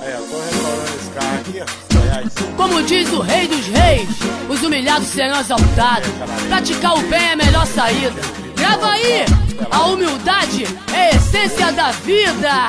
Aí, ó, tô restaurando esse carro aqui, ó. Aliás. Como diz o rei dos reis, os humilhados serão exaltados. Praticar o bem é a melhor saída. Grava aí, a humildade é a essência da vida.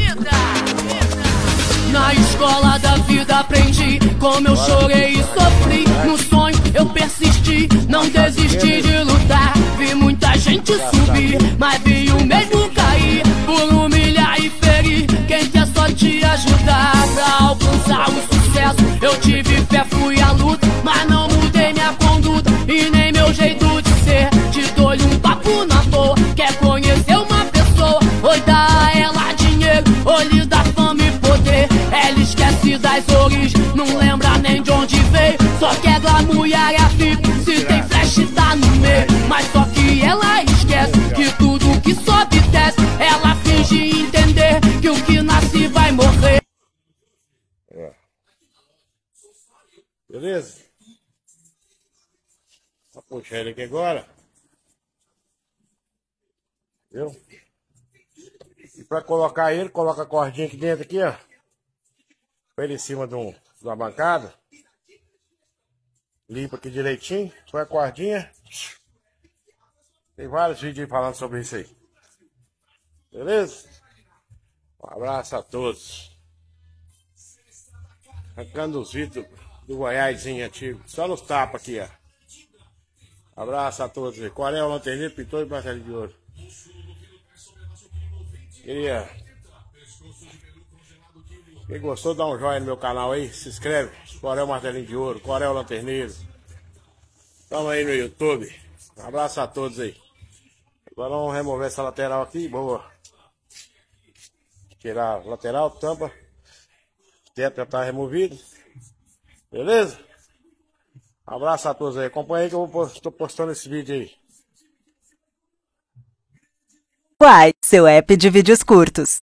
Na escola da vida aprendi como eu chorei e sofri. No sonho eu persisti, não desisti de lutar. Vi muita gente subir, mas vi o mesmo cair. Por humilhar e ferir quem quer só te ajudar. Pra alcançar o sucesso eu tive fé, fui à luta, mas não mudei minha conduta e nem meu jeito de ser. Te dou-lhe um papo na boa, quer conhecer uma pessoa, ou dá a ela dinheiro, ou lhe dá fama e poder. Ela esquece das origens, não lembra nem de onde veio. Só quer glamour e área VIP, se tem flash tá no meio. Mas só que ela esquece que tudo que sobe desce. Ela finge entender que o que nasce vai morrer. Beleza? Vou puxar ele aqui agora. Viu? E pra colocar ele, coloca a cordinha aqui dentro, aqui, ó. Põe ele em cima de uma bancada. Limpa aqui direitinho. Põe a cordinha. Tem vários vídeos aí falando sobre isso aí. Beleza? Um abraço a todos. Arrancando os vídeos do Goiásinho antigo. Só nos tapas aqui, ó. Abraço a todos aí. Coreia, Lanterneiro, Pintor e Martelinho de Ouro. Quem gostou, dá um joinha no meu canal aí. Se inscreve. Coreia, Martelinho de Ouro. Coreia, Lanterneiro. Tamo aí no YouTube. Um abraço a todos aí. Agora vamos remover essa lateral aqui. Boa. Tirar a lateral, tampa. O teto já tá removido. Beleza? Abraço a todos aí. Acompanha aí que eu tô postando esse vídeo aí. Uai, seu app de vídeos curtos.